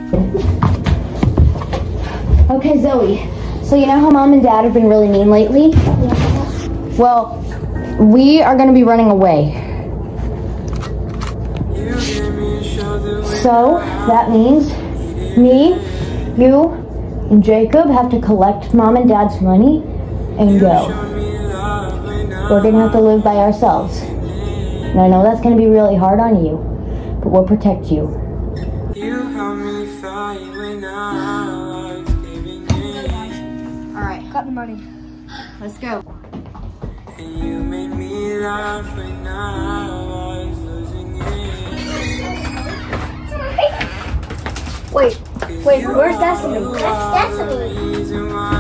Okay, Zoe. So you know how Mom and Dad have been really mean lately? Yeah. Well, we are going to be running away. So that means me, you, and Jacob have to collect Mom and Dad's money and go. We're going to have to live by ourselves. And I know that's going to be really hard on you, but we'll protect you. Alright, Got the money. let's go. You made me laugh when I was losing it. Wait, where's Destiny? That's Destiny.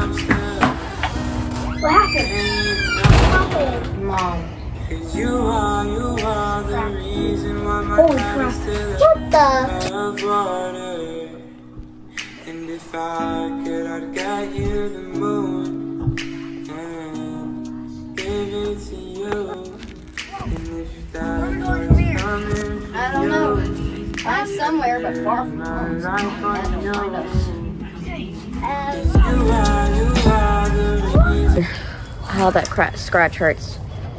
What happened? Mom. You are the reason why my Holy time crap. is still What the? above water. And if I could, I'd get you the moon and give it to you. And if that was coming, I don't know. I'm somewhere, but far from home. So that'll find us. How that scratch hurts.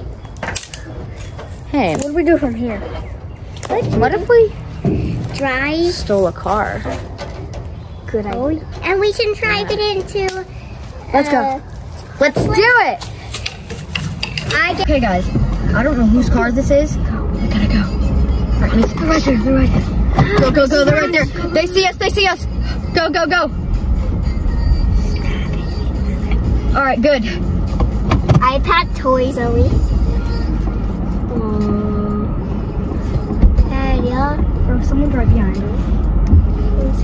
Hey, What do we do from here? what if we Drive. stole a car? Good idea. And we can drive it into. Let's go. Let's do it! Okay, guys. I don't know whose car this is. We gotta go. All right, they're right there. They're right there. Go, go, go. They're right there. They see us. They see us. Go, go, go. All right, good. I packed toys, Zoe. Or someone's right behind us. Who's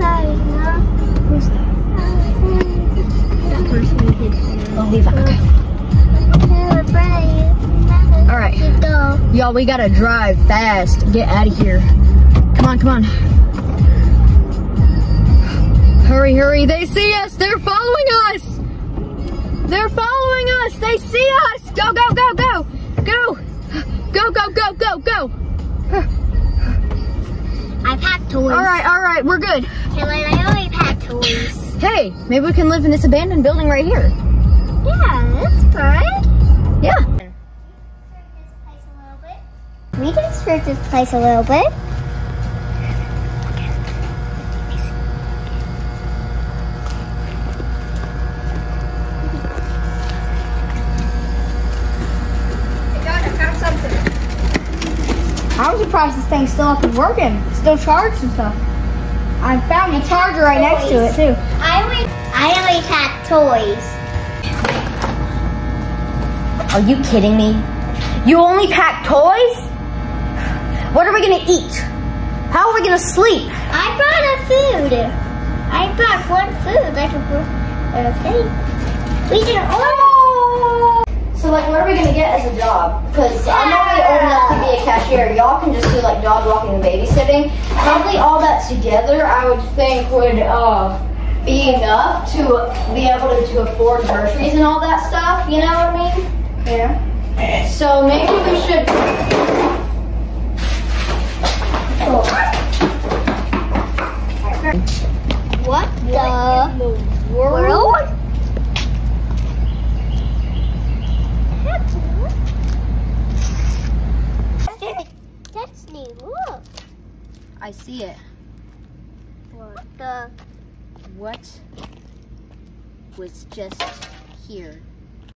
That person we hid. Oh, leave it. Okay. All right. Y'all, we gotta drive fast. Get out of here. Come on, come on. Hurry, hurry. They see us. They're following us. They're following us. They see us. Go, go, go, go. Go. Go, go, go, go, go. I packed toys. All right. We're good. I only packed toys. Hey, maybe we can live in this abandoned building right here. Yeah, that's good. Yeah. We can search this place a little bit. I'm surprised this thing's still up and working. It's still charged and stuff. I found the charger right next to it too. I only packed toys. Are you kidding me? You only pack toys? What are we gonna eat? How are we gonna sleep? I brought a food. I brought one food. I can put a thing. We can order. So like, what are we gonna get as a job? Because I'm already old enough to be a cashier. Y'all can just do like dog walking and babysitting. Probably all that together, I would think would be enough to be able to afford groceries and all that stuff. You know what I mean? Yeah. So maybe we should. What the world? That's new. Look. I see it. What the? What was just here?